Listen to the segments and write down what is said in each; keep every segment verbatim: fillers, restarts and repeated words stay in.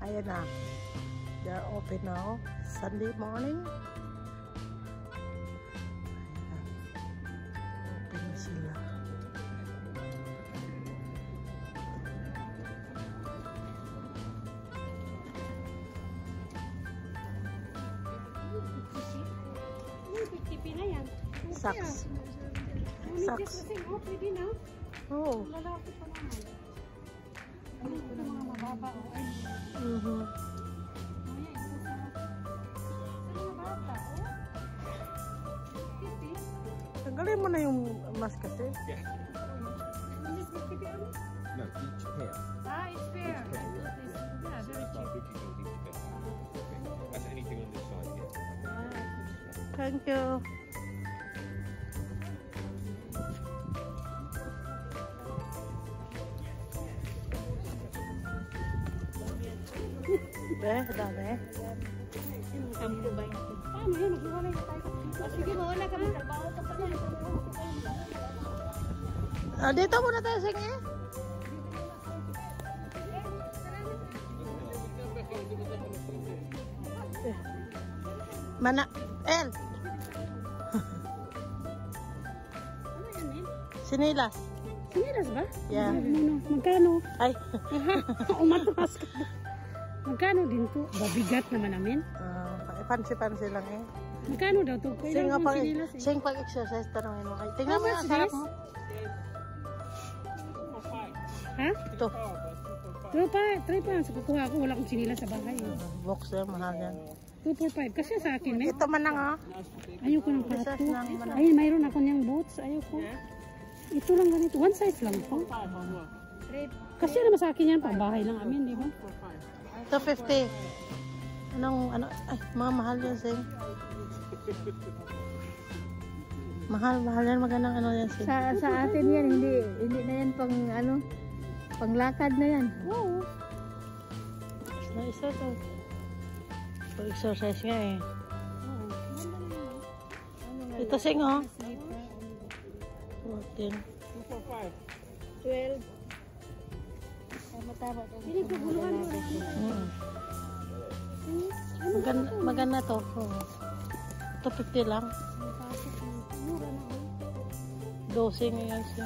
Ayan na. They're open now. Sunday morning. Open na sila. Saks. Saks. Oh. Mhm. Tanggalin mo na yung mask kasi. Yeah. No, each pair. Ah, it's fair. Each pair. Yeah, very cheap. fifty gold each pair. That's anything on this side, yeah. Thank you. Be, dami. Sampo ba yun? Paano yun? Naghiwalay na tayo. Sige, mawala ka. Magtrabaho ka pa yan. Ah, dito muna tayo, sige. Mana, El. Ano yan eh? Sinilas. Sinilas ba? Yeah. Ano, magkano? Ay. Umatras ka. Magkano din to? Babigat naman namin. Ah, pansi-pansi lang eh. Magkano daw to? Sing Kailangan pag kong sinilas eh. sing pag exercise tanongin mo kay. Tingnan mo How ang much sarap this? mo. Ha? Ito. two pa, three pa. Sa kukuha ko, wala akong sinilas sa bahay. Eh. Box na mahal yan. two four five. Kasi sa akin, eh. Ito man lang ah. Ayoko ng Isa plato. lang man. Ay, mayroon ako niyang boots. Ayoko. Ito lang ganito. One size lang po. Kasi naman sa akin yan, pambahay lang amin, di ba? two fifty. Anong ano ay mga mahal yan sing. Mahal, mahal yan magandang ano yan sing. Sa sa atin yan, hindi hindi na yan pang ano, panglakad na yan. Oo. Na isa to. For exercise nga eh. Ito sing oh. fourteen. twelve. Tama-tama. Hindi ko guluhan mo. Mm. Maganda, maganda to. Oh. two fifty lang. Mura na ako. twelve ngayon siya.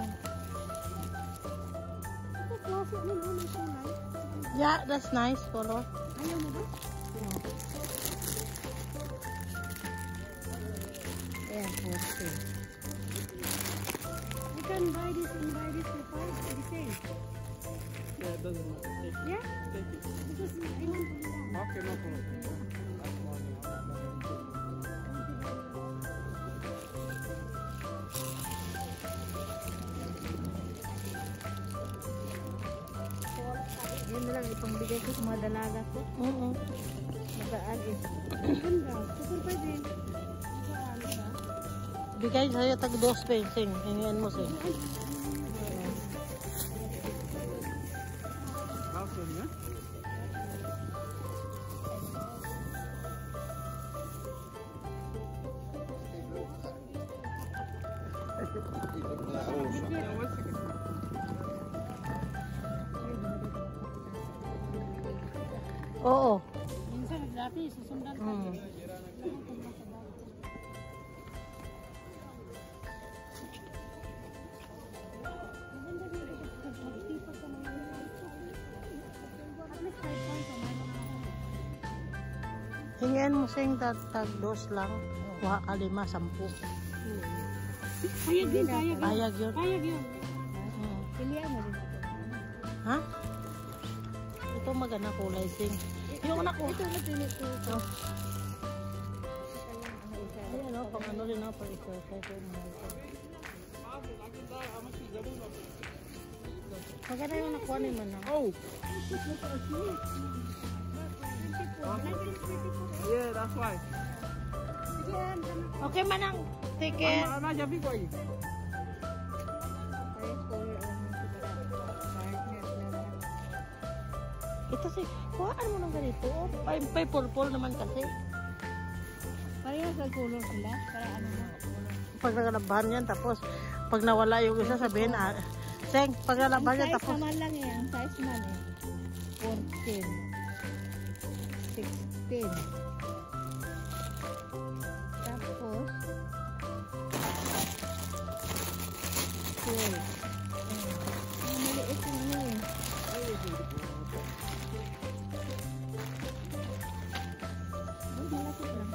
Ito, klase mo na. Ito na. Yeah, that's nice color. Ayaw mo ba? Ayan, forty. You can buy this and buy this for five. The same. Yeah, it doesn't matter. Yeah? Take it. Because I want to do that. Okay, no problem. That's fine. Yan na lang itong bigay ko sa mga dalaga ko. Oo. Magaan eh. Ganda. Super pa din. Saan ba? Bigay sa'yo tag dos fencing. Hingin mo sing. Awesome, yeah? Oo. Minsan nagdati, susundan ka. Mm. Hingin mo sing tag, tag dos lang. Kuha ka lima, sampu. Payag din, payag yun. Payag yun. Payag yun. Mm. Pilihan mo din. Ha? Ito maganda kulay sing. Yung anak ko. Ito na pinit ko. Oh. Ayan o, pang ano rin ako, pang exercise. Maganda yung nakuha ni man. Oh! Yeah, that's why. Okay manang, take care. I'm not jumping for you. Ito si, kuhaan mo ng ganito. Oh, pay, pay purple naman kasi. Parehas ang color sila. Para ano na. Pag nagalabahan yan, tapos pag nawala yung isa, sabihin, ah, Seng, pag nalabahan yan, Ang size tapos, naman lang eh. Ang size man eh. fourteen. sixteen. Tapos, twelve. Ang maliit yung ano eh. Ay, malapit lang.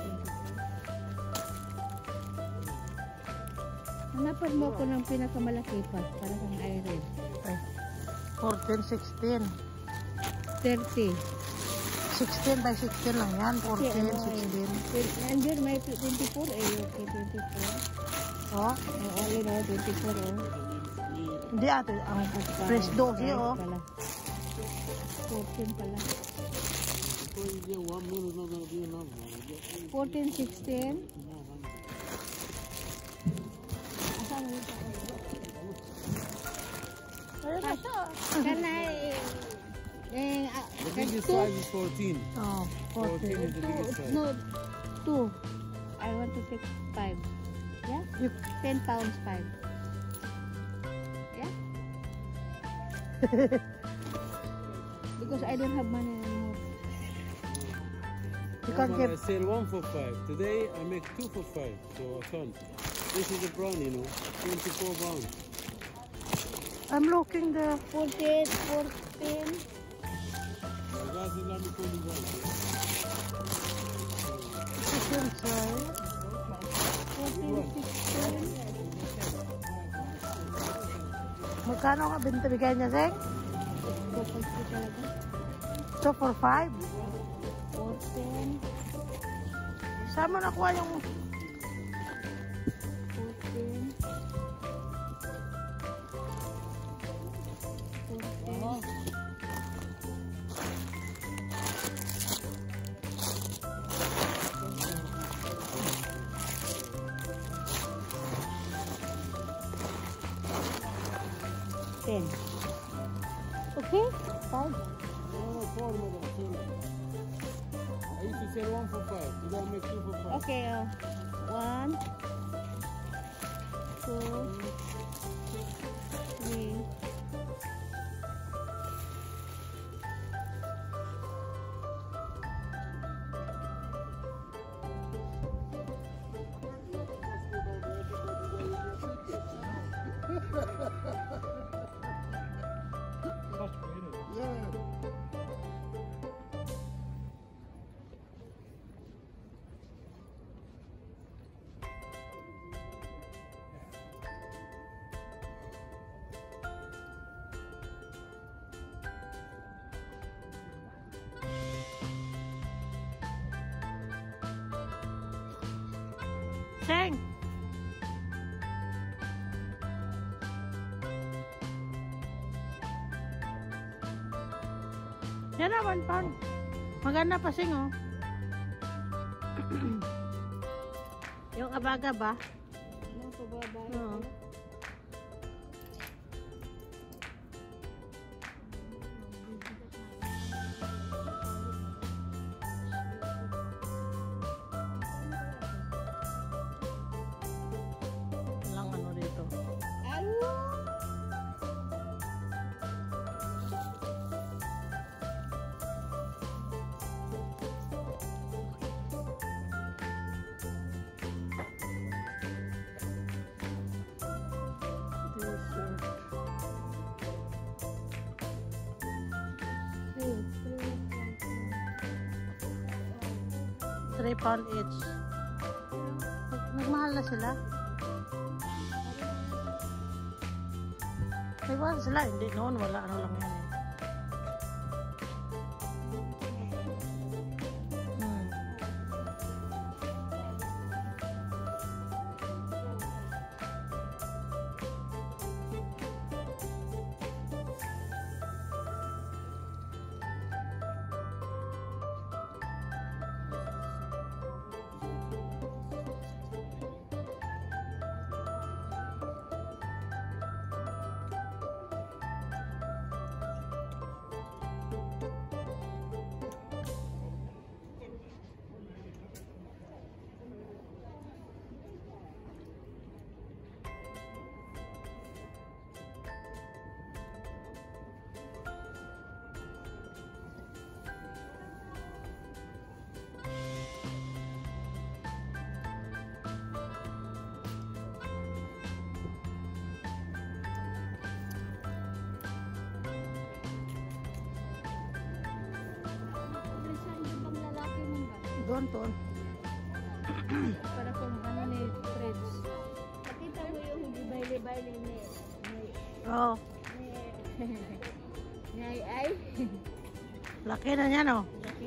Hanapan mo ako ng pinakamalaki pa para kang iron. fourteen, sixteen. thirty. sixteen by sixteen lang yan. fourteen, sixteen. Nandiyan may twenty-four eh. Okay, twenty-four. Oh, Oh, only no, twenty-four oh. hindi ate. Ang fresh dogi oh. Pala. fourteen pala. fourteen, sixteen. Asan mo ito? Ayun na siya. Kana eh. Eh, ah, The biggest two. size is fourteen. Oh, fourteen fourteen. is the Two, biggest size. no, two. I want to take five. Yeah? You- ten pounds, five. Yeah? Because I don't have money anymore. You can Normal, I give. sell one for five. Today I make two for five. So a ton. This is the brown, you know, twenty-four pounds. I'm looking the fourteen, fourteen. The guys in London call me brown. chicken size. fourteen, sixteen. Magkano nga binta bigay niya, Zeng? Kapag ko talaga. two for five. fourteen, Saan mo nakuha yung fourteen. fourteen. ten. Okay? Five. No, no, four, madam. Four. I used to sell one for five. Today I make two for five. Okay, uh, one, two, three, Zeng? Yan na, one pound. Maganda pa sing, oh. Yung abaga ba? nasa baba. Oo. Walang ano dito. Ano? T-shirt. Three, three, three pound each. Nag- Nagmahal na sila. Nagmahal sila. Hindi noon. Wala ano lang yan eh. Hmm. Doon, doon. Para kung ano ni Freds. Nakita mo yung baile-baile ni... Oo. Ngay ay. Laki na niya, no? Laki.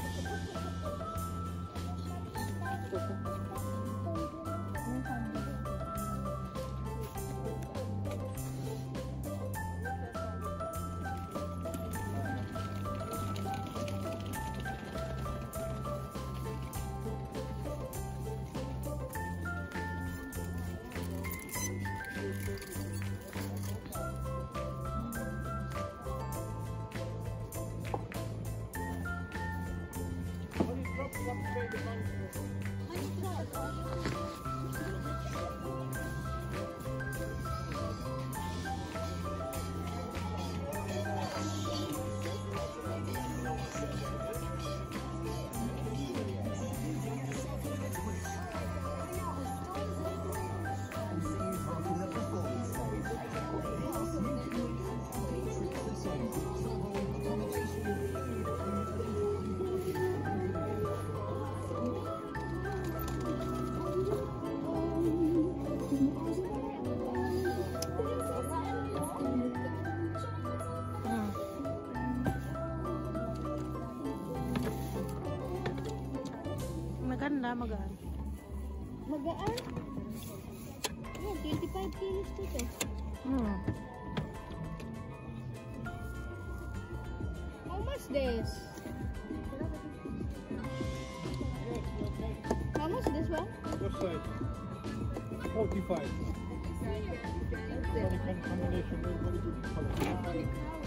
Maganda, magaan. Magaan. Yan, twenty-five kilos to to. Hmm. How much this? How much this one? What size? forty-five. Very good combination, very, very good color.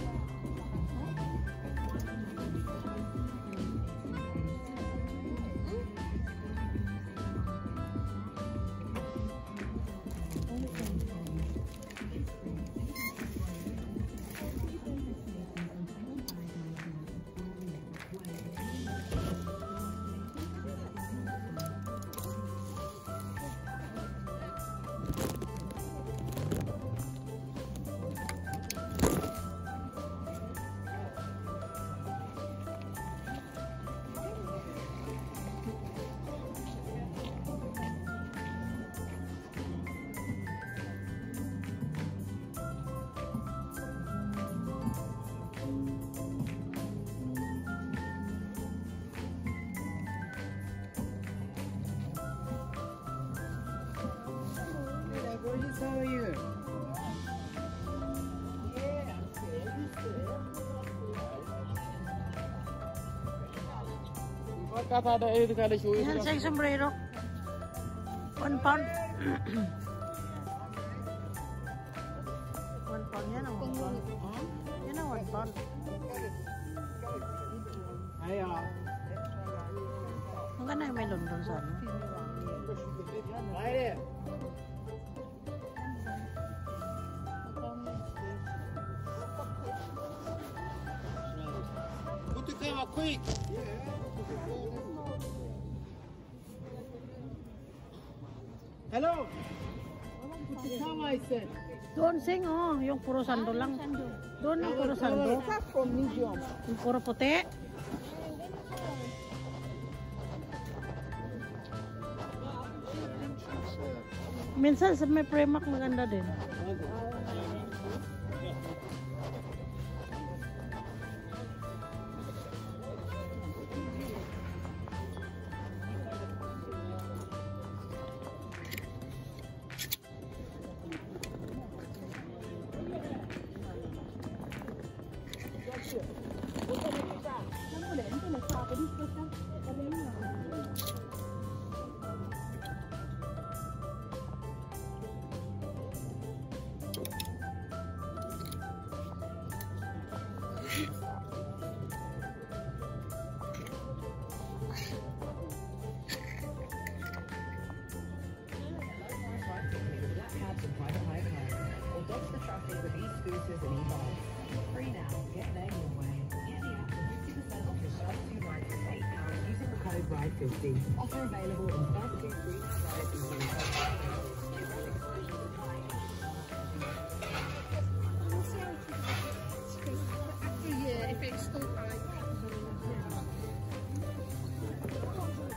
How are you? Yan sa sombrero. One pound. One pound yan ang one pound. Yan ang one pound. Hiya. Ang ganda yung may London sa ano. Right Put the camera quick. Hello. Put the camera, I said. Doon sing, oh. Yung puro sando lang. Doon yung puro sando. From medium. Yung puro puti. Minsan sa may Primark maganda din. fifty. Offer available in basket free After a year, if it's still right.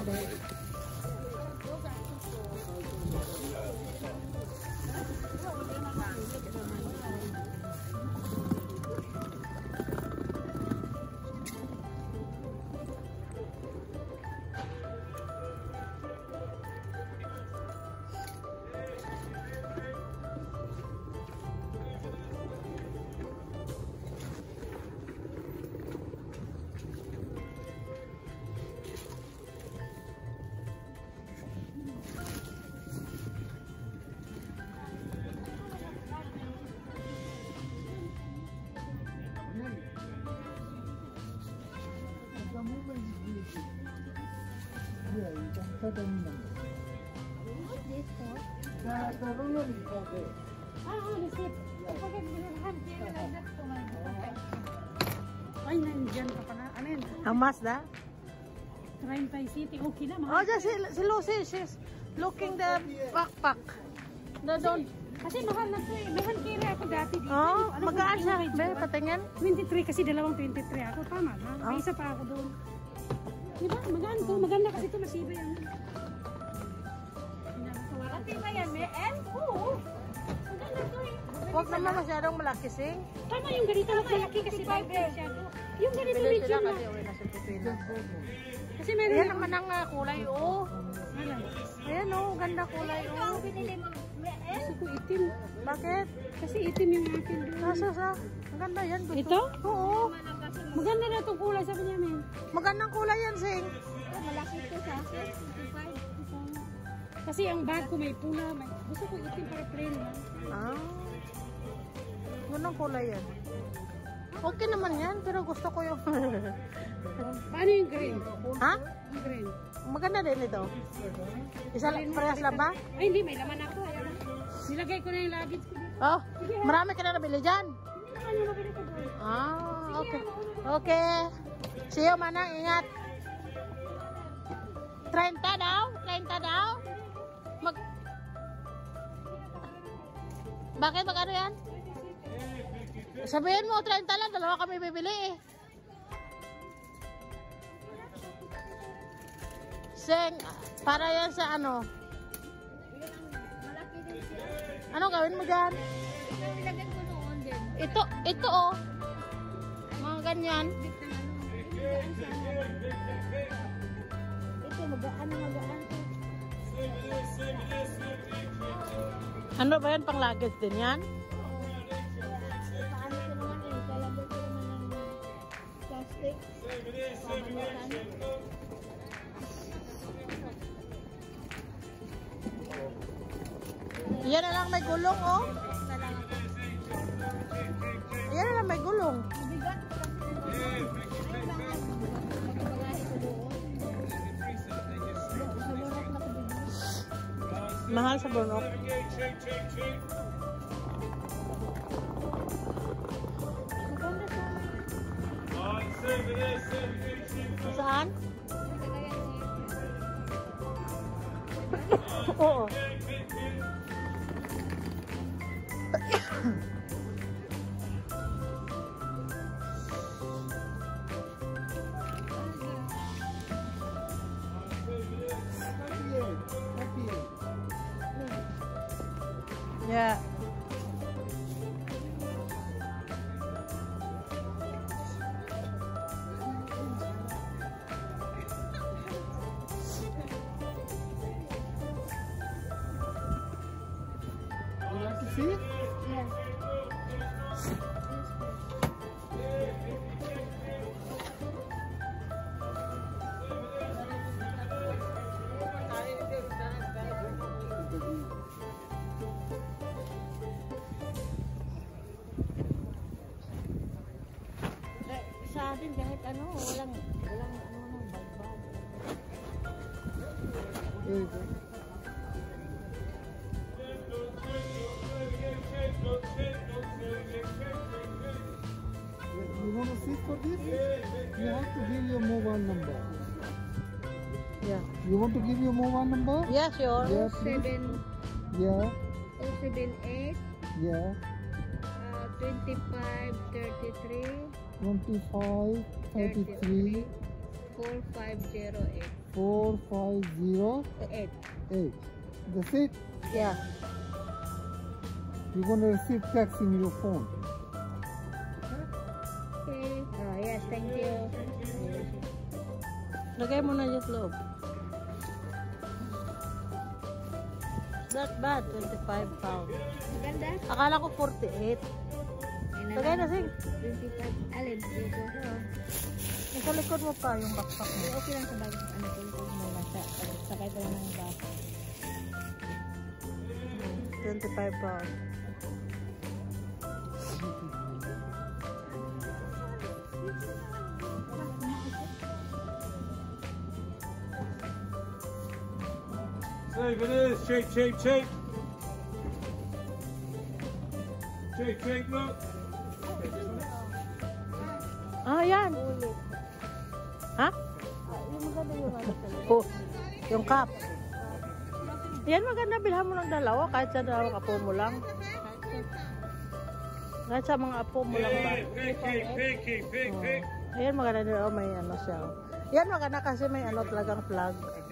Yeah, you can cut any number. What's this for? The, the ruler is for there. Ah, ah, receipt. Kapag binurhan, kaya like that to my ay, nandiyan ka pala. Ano yun? How much that? Trentay City. Okay na, Oh, mahal. just si, si Lucy, she's looking the backpack. The don't. Kasi mahal na ito eh. Mahal kaya ako dati dito. Oh, Alam mo, magaan siya. yung Be, age ko, patingin. twenty-three kasi dalawang twenty-three ako. Tama na. May Oh. isa pa ako doon. Diba? Magaan to. Maganda kasi ito masiba yan. Pati ba yan, may L? Oo. Maganda to eh. Huwag naman masyadong malaki, sing. Tama yung ganito. Malaki kasi bagay masyado. Yung ganito Bili sila medium na. kasi uwi na sa Pilipinas. Kasi meron Ayan naman ang ah, kulay, oh. Alam. Ayan, oh. Ganda kulay, Ito oh. ang binili mo, may L? Gusto ko itim. Bakit? Kasi itim yung akin doon. Nasa sa? Ang ganda yan. Gusto. Ito? Oo. Maganda na itong kulay. Sabi niya, men. Magandang kulay yan, sing. Oh, malaki ito sa akin. fifty-five. Kasi ang bag ko may pula. May... Gusto ko itim para plain lang. Ah. Gandang kulay yan. Okay naman yan, pero gusto ko yung... Paano yung green? ha? Yung green. Maganda din ito. Isa lang, parehas lang ba? Ay, hindi. May laman ako. Ayan na. Nilagay ko na yung luggage ko dito. Oh, marami ka na nabili dyan. Hindi naman yung mabili ko doon. Ah, okay. Okay. See you, Manang. Ingat. thirty daw? thirty daw? Mag... Bakit? Magkano yan? Sabihin mo, thirty lang. Dalawa kami bibili eh. Seng, para yan sa ano? Malaki din siya. Anong gawin mo dyan? Ito nilagay ko noon din. Ito, ito oh. Mga ganyan. Ito, magaan na magaan to. Ano ba yan? Pang luggage din yan? Paano ko naman eh, kalagay ko naman ng plastic. Pamanukan. Yan na lang may gulong oh. Yan na lang may gulong. Mabigat ko kasi. Ay, bakit? Magbagahe ko doon. Sa lorok na ko bibili. Mahal sa Bonok. Maganda sa Saan? Kagayan niya. Oo. Yeah. You like to see it? Yes. Eh, sa atin kahit ano, walang walang ano nang bagbag. There you go. You want to sit for this? You have to give your mobile number. Yeah. You want to give your mobile number? Yeah, sure. Yeah, please. Seven, Yeah, oh seven eight, yeah. uh, twenty-five, thirty-three, twenty-five, thirty-three, four five zero eight. four five zero eight. eight. That's it. Yeah. You're gonna receive text in your phone. Okay. Oh, yes, thank you. Lagay mo na dyan sa loob. Not bad, twenty-five pounds. Maganda. Akala ko forty-eight. Lagay na, Sing. twenty-five. Alin, dito. Nasa likod mo pa yung backpack mo. Okay lang sa bagay. Ano ko yung muna sa sakay ko lang ng bus. twenty-five pounds. Save it is. Cheap, cheap, cheap. Cheap, cheap, look. Ah, yan. Ha? Yung maganda yung ano talaga. Oh, yung cup. Yan maganda, bilhan mo ng dalawa kahit sa dalawang apo mo lang. Kahit sa mga apo mo lang ba? Pick, pick, pick, pick, pick, pick. Ayan maganda din, oh, may ano siya. Yan maganda kasi may ano talagang plug.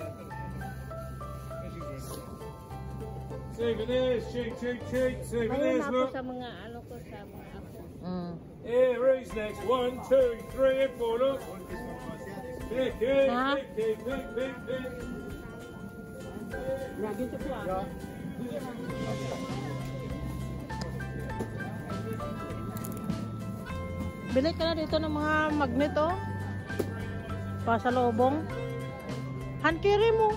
Save it is. Cheap, cheap, cheap. Save it Mayroon is, ako look. sa mga ano ko sa mga ako. Mm. Here is next. One, two, three, and four, look. Pick, pick, Huh? pick, pick, pick, pick, pick. Bili ka na dito ng mga magnet, oh. Pasalubong. Hand carry mo.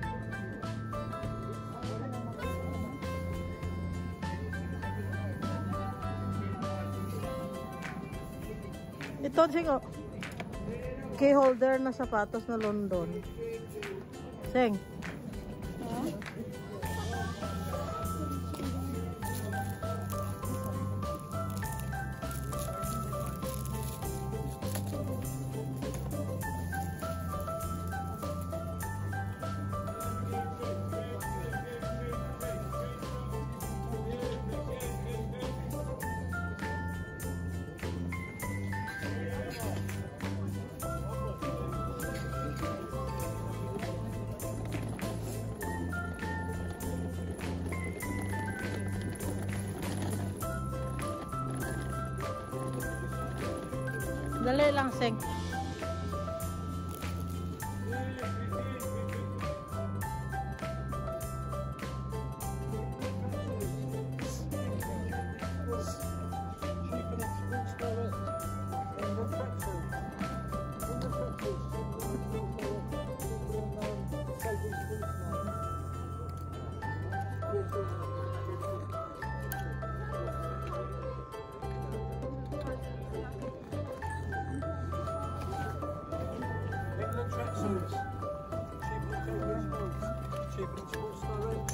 Ito, Sing, oh. Key holder na sapatos na London. Sing. Dali lang, Sing. Tracksuits. Cheaper than sports. Cheaper than Sports Direct.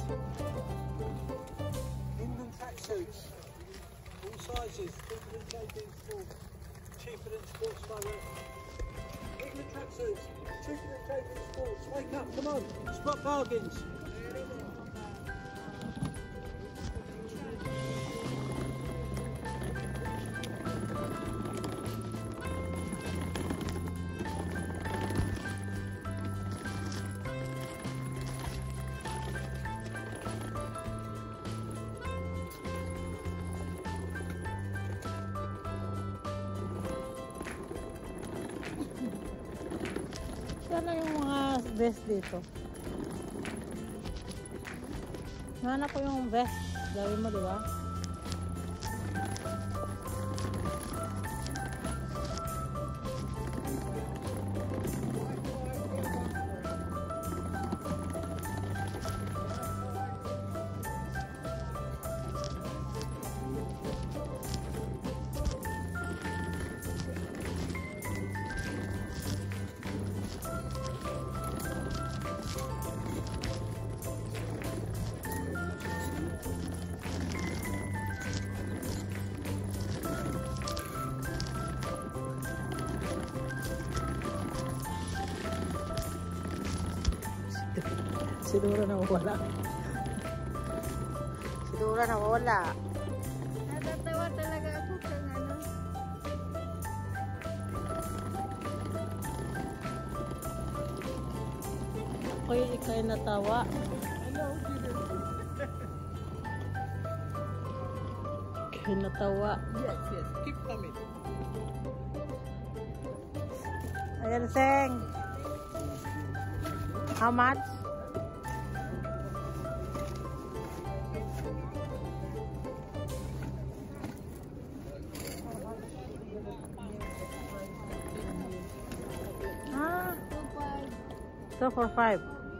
England tracksuits. All sizes. Cheaper than J B Sports. Cheaper than Sports Direct. England tracksuits. Cheaper than J B Sports. Wake up, come on. Spot bargains. Sana yung mga vest dito. Hanap ko yung vest. Gawin mo, di ba? Si Dora nawawala. Si Dora nawawala. Natatawa talaga ako sa ano. Ako'y ikay natawa. Ikay natawa. Yes, yes. Keep coming. Ayan, Seng. How much? Ah, two for five.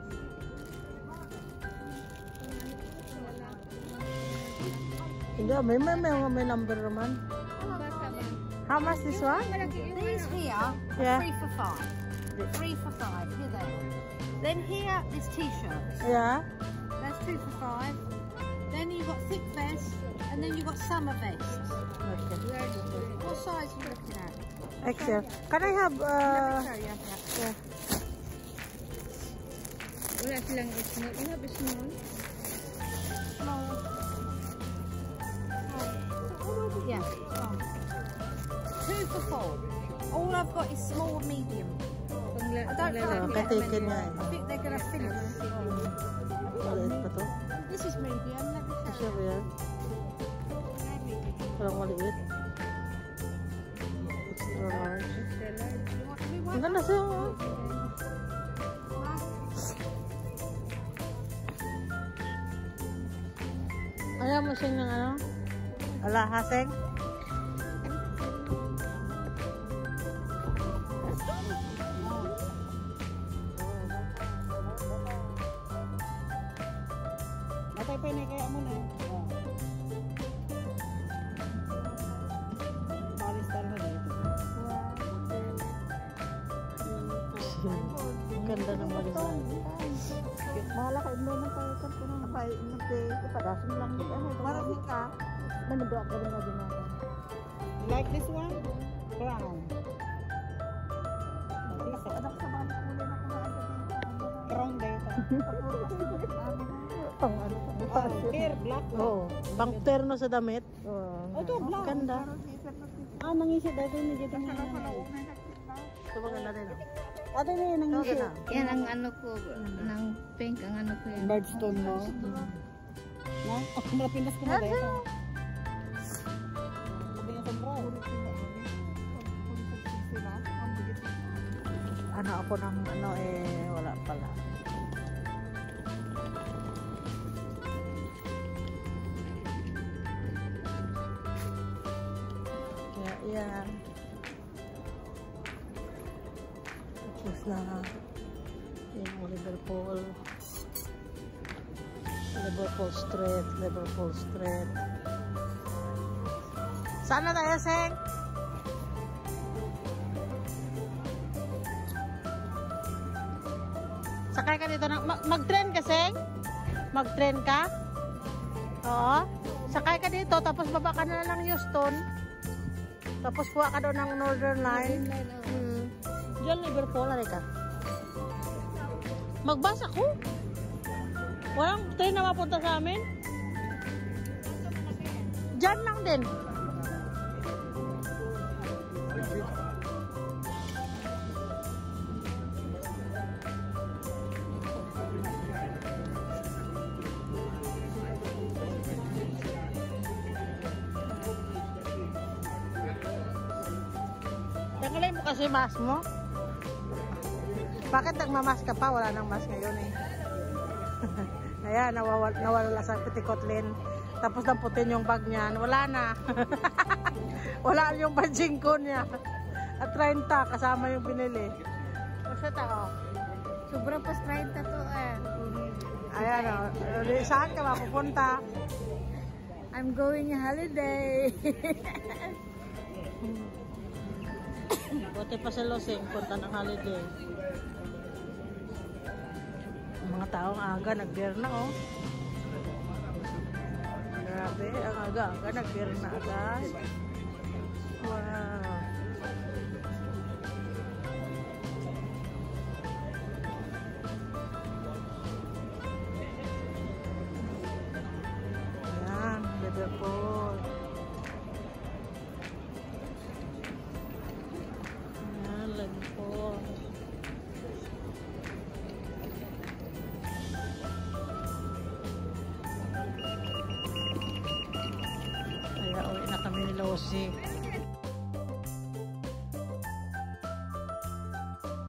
Hindi, may may may, may number naman. How much this one? These here are Yeah. three for five. Three for five. Here they are. Then here is t-shirts. Yeah. That's two for five. Then you've got thick vests, and then you've got summer vests. Okay. What size are you looking at? X L. Can I have uh Show you. yeah. Wala silang small. You have a small? Yeah. small. Two for four. All I've got is small and medium. I don't Oh, think katikin nga eh. I think they're going to finish. Maliit pa to. This is medium. Let me Kasi show you. ba yan? Parang maliit. Extra large. Ang ganda siya. Oh. Ayaw mo siya ng ano? Alahaseng? Natay pa na kaya mo na. Paristar na dito. Ang ganda ng malisan. Mahala ka mo man tayo sa puno na kay inate kapadasan lang ni ano. Marami ka. Manado ako rin na dinata. Like this one? Brown. Anak sa mga kulay na kumain brown data. Pang ano? Hair black. Oo. Pang terno sa damit. Oh, ito black. Ganda. Ah, nangisip dito ni dito na. Ito maganda rin. oh. Ate na yan nangisip. Yan ang ano ko, ng pink ang ano ko yan. Birdstone no. Na, ako na pinas ko na dito. Sabi niya sa brown. Ano ako ng ano eh wala pala. Kaya yan. Tapos na yung Liverpool. Liverpool Street, Liverpool Street. Saan na tayo, Seng? Sakay ka dito. Na, mag- mag-train ka, Seng? Mag-train ka? Oo. Sakay ka dito, tapos baba ka na ng Houston. Tapos kuha ka doon ng Northern Line. Hmm. Diyan, Liverpool, alay ka. Mag-bus ako. Walang train na mapunta sa amin. Diyan lang din. Nakalay mo kasi mask mo. Bakit nagmamask ka pa? Wala nang mask ngayon eh. Ayan, nawawala, nawala sa petikotlin. Tapos namputin yung bag niyan. Wala na. Wala yung badging ko niya. At thirty kasama yung binili. Basta tao. Sobrang pas thirty to eh. Ayan o. Oh. Saan ka mapupunta? I'm going holiday. Buti pa sa Losing, punta ng holiday. Ang mga taong aga, nag-beer na oh. Grabe, ang aga-aga, nag-beer na agad. Wow. Ayan, Liverpool. Ayan, Liverpool. Lucy.